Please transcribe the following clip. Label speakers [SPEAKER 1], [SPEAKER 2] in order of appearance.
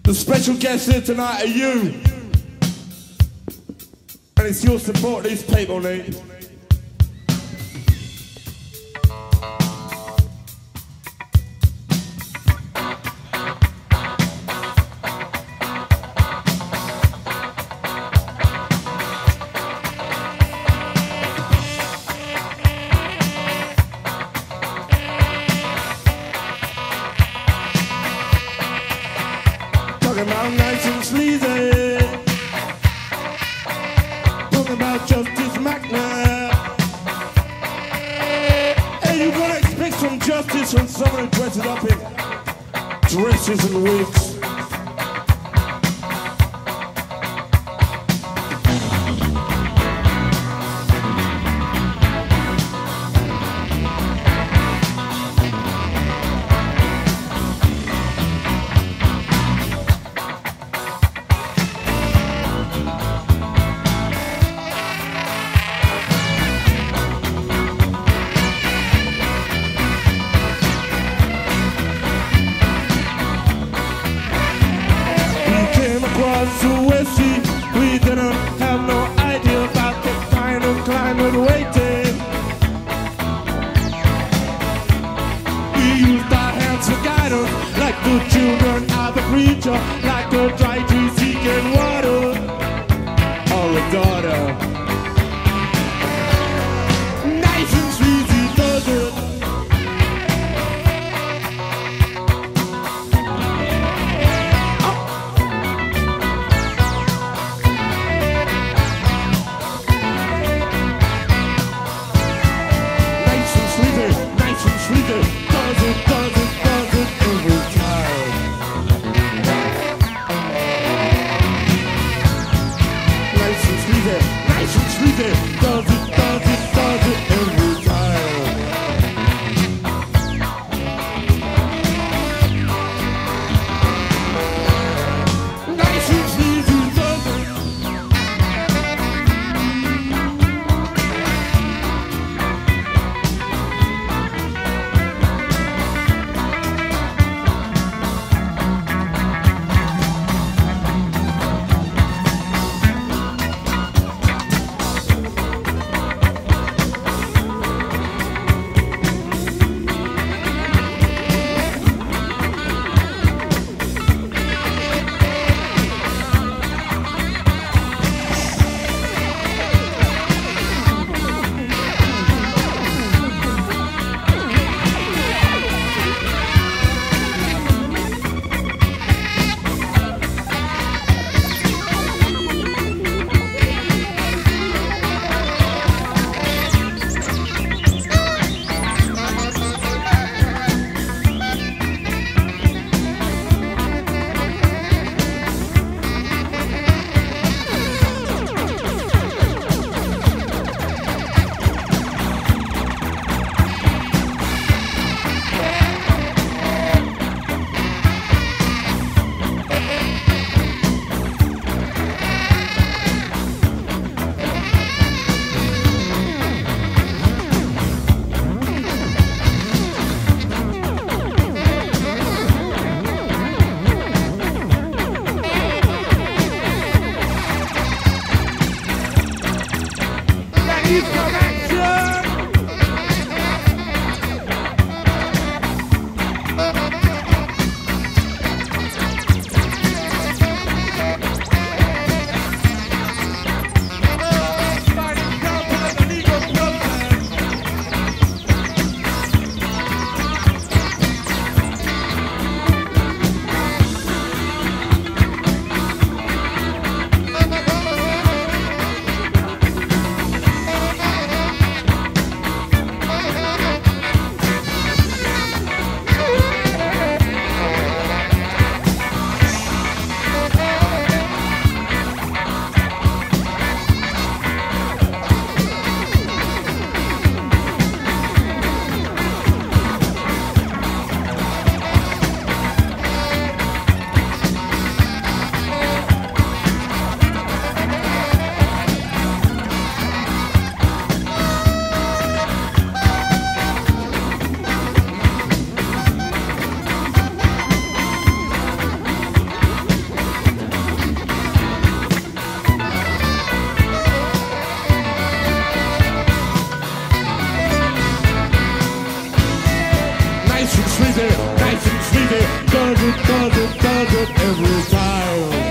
[SPEAKER 1] The special guests here tonight are you. And it's your support these people need. Talking about nice and sleazy. Talking about justice magna. Hey, you gotta expect some justice from someone who dresses up in dresses and wigs. We didn't have no idea about the kind of climate waiting. We used our hands for guidance, like the children of a preacher, like a dry tree seeking water, or a daughter. Nice and sleazy does it. Nice Sleazy does it every time.